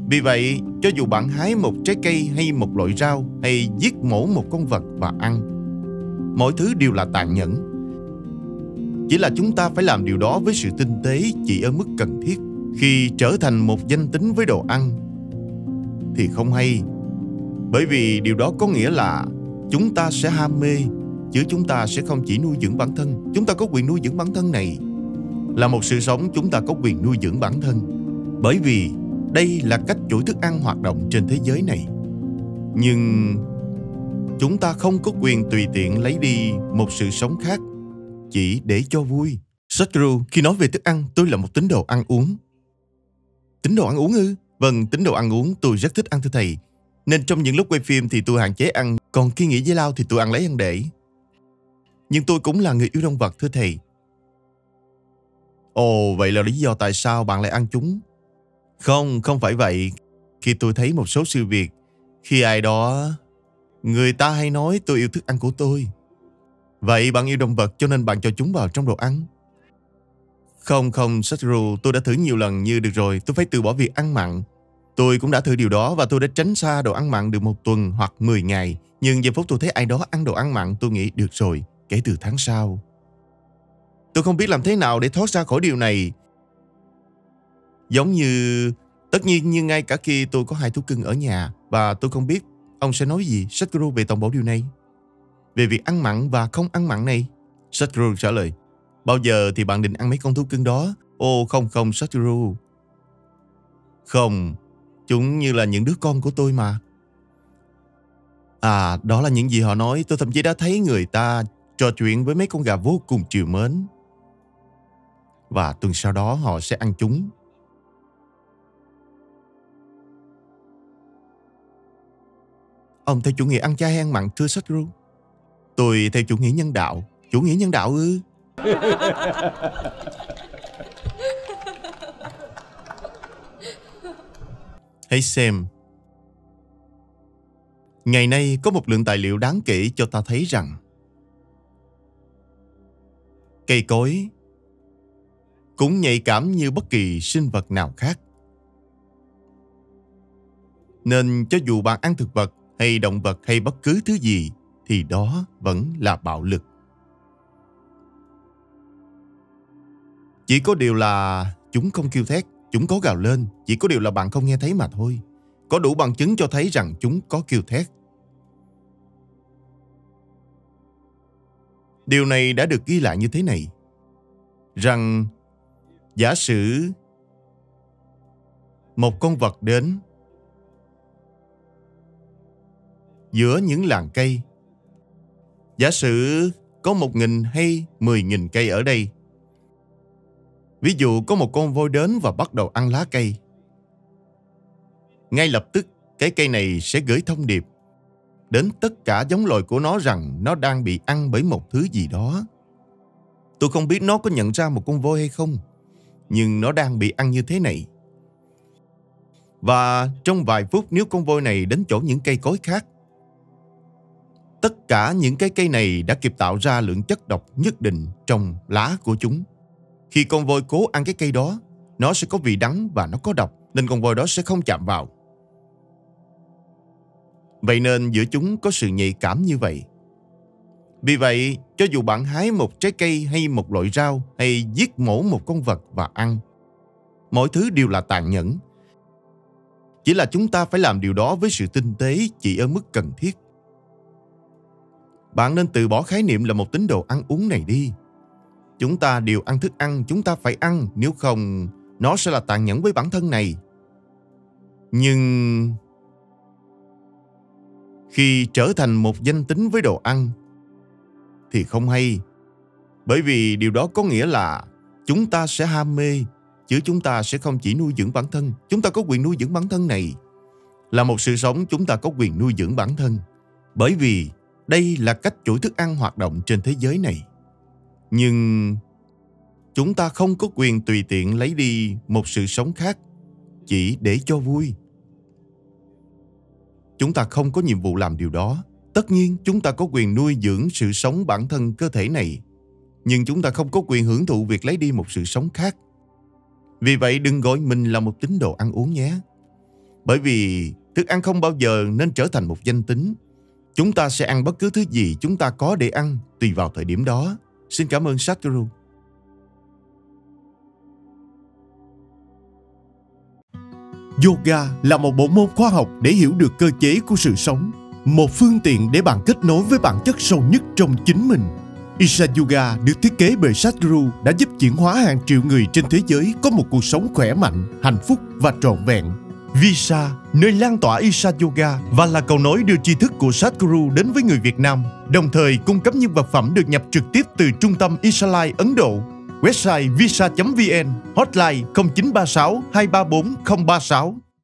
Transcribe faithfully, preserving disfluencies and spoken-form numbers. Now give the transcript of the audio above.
Vì vậy, cho dù bạn hái một trái cây hay một loại rau hay giết mổ một con vật và ăn, mọi thứ đều là tàn nhẫn. Chỉ là chúng ta phải làm điều đó với sự tinh tế chỉ ở mức cần thiết. Khi trở thành một danh tính với đồ ăn thì không hay, bởi vì điều đó có nghĩa là chúng ta sẽ ham mê, chứ chúng ta sẽ không chỉ nuôi dưỡng bản thân. Chúng ta có quyền nuôi dưỡng bản thân này. Là một sự sống, chúng ta có quyền nuôi dưỡng bản thân, bởi vì đây là cách chuỗi thức ăn hoạt động trên thế giới này. Nhưng chúng ta không có quyền tùy tiện lấy đi một sự sống khác chỉ để cho vui. Sadhguru, khi nói về thức ăn, tôi là một tín đồ ăn uống. Tín đồ ăn uống ư? Vâng, tín đồ ăn uống, tôi rất thích ăn thưa thầy. Nên trong những lúc quay phim thì tôi hạn chế ăn, còn khi nghỉ giải lao thì tôi ăn lấy ăn để. Nhưng tôi cũng là người yêu động vật thưa thầy. Ồ, vậy là lý do tại sao bạn lại ăn chúng? Không, không phải vậy. Khi tôi thấy một số sự việc, khi ai đó, người ta hay nói tôi yêu thức ăn của tôi. Vậy bạn yêu động vật cho nên bạn cho chúng vào trong đồ ăn? Không, không, Sadhguru, tôi đã thử nhiều lần như được rồi, tôi phải từ bỏ việc ăn mặn. Tôi cũng đã thử điều đó và tôi đã tránh xa đồ ăn mặn được một tuần hoặc mười ngày. Nhưng giây phút tôi thấy ai đó ăn đồ ăn mặn, tôi nghĩ được rồi, kể từ tháng sau. Tôi không biết làm thế nào để thoát ra khỏi điều này. Giống như... Tất nhiên như ngay cả khi tôi có hai thú cưng ở nhà và tôi không biết ông sẽ nói gì, Sadhguru, về toàn bộ điều này. Về việc ăn mặn và không ăn mặn này. Sadhguru trả lời, bao giờ thì bạn định ăn mấy con thú cưng đó? Ồ không không Sadhguru. Không, chúng như là những đứa con của tôi mà. À, đó là những gì họ nói. Tôi thậm chí đã thấy người ta trò chuyện với mấy con gà vô cùng trìu mến. Và tuần sau đó họ sẽ ăn chúng. Ông theo chủ nghĩa ăn chay hay ăn mặn thưa Sadhguru? Tôi theo chủ nghĩa nhân đạo. Chủ nghĩa nhân đạo ư? Hãy xem. Ngày nay có một lượng tài liệu đáng kể cho ta thấy rằng cây cối cũng nhạy cảm như bất kỳ sinh vật nào khác. Nên cho dù bạn ăn thực vật hay động vật hay bất cứ thứ gì thì đó vẫn là bạo lực. Chỉ có điều là chúng không kêu thét, chúng có gào lên. Chỉ có điều là bạn không nghe thấy mà thôi. Có đủ bằng chứng cho thấy rằng chúng có kêu thét. Điều này đã được ghi lại như thế này. Rằng giả sử một con vật đến giữa những làng cây. Giả sử có một nghìn hay mười nghìn cây ở đây. Ví dụ có một con voi đến và bắt đầu ăn lá cây. Ngay lập tức cái cây này sẽ gửi thông điệp đến tất cả giống loài của nó rằng nó đang bị ăn bởi một thứ gì đó. Tôi không biết nó có nhận ra một con voi hay không, nhưng nó đang bị ăn như thế này. Và trong vài phút nếu con voi này đến chỗ những cây cối khác, tất cả những cái cây này đã kịp tạo ra lượng chất độc nhất định trong lá của chúng. Khi con voi cố ăn cái cây đó, nó sẽ có vị đắng và nó có độc, nên con voi đó sẽ không chạm vào. Vậy nên giữa chúng có sự nhạy cảm như vậy. Vì vậy, cho dù bạn hái một trái cây hay một loại rau hay giết mổ một con vật và ăn, mọi thứ đều là tàn nhẫn. Chỉ là chúng ta phải làm điều đó với sự tinh tế chỉ ở mức cần thiết. Bạn nên từ bỏ khái niệm là một tín đồ ăn uống này đi. Chúng ta đều ăn thức ăn, chúng ta phải ăn, nếu không, nó sẽ là tàn nhẫn với bản thân này. Nhưng khi trở thành một danh tính với đồ ăn thì không hay, bởi vì điều đó có nghĩa là chúng ta sẽ ham mê, chứ chúng ta sẽ không chỉ nuôi dưỡng bản thân. Chúng ta có quyền nuôi dưỡng bản thân này. Là một sự sống, chúng ta có quyền nuôi dưỡng bản thân, bởi vì đây là cách chuỗi thức ăn hoạt động trên thế giới này. Nhưng chúng ta không có quyền tùy tiện lấy đi một sự sống khác chỉ để cho vui. Chúng ta không có nhiệm vụ làm điều đó. Tất nhiên chúng ta có quyền nuôi dưỡng sự sống bản thân cơ thể này, nhưng chúng ta không có quyền hưởng thụ việc lấy đi một sự sống khác. Vì vậy đừng gọi mình là một tín đồ ăn uống nhé. Bởi vì thức ăn không bao giờ nên trở thành một danh tính. Chúng ta sẽ ăn bất cứ thứ gì chúng ta có để ăn tùy vào thời điểm đó. Xin cảm ơn Sadhguru. Yoga là một bộ môn khoa học để hiểu được cơ chế của sự sống, một phương tiện để bạn kết nối với bản chất sâu nhất trong chính mình. Isha Yoga được thiết kế bởi Sadhguru đã giúp chuyển hóa hàng triệu người trên thế giới có một cuộc sống khỏe mạnh, hạnh phúc và trọn vẹn. Visa, nơi lan tỏa Isha Yoga và là cầu nối đưa tri thức của Sadhguru đến với người Việt Nam, đồng thời cung cấp những vật phẩm được nhập trực tiếp từ trung tâm Ishalai Ấn Độ. Website visa chấm vn, hotline không chín ba sáu hai ba bốn không ba sáu.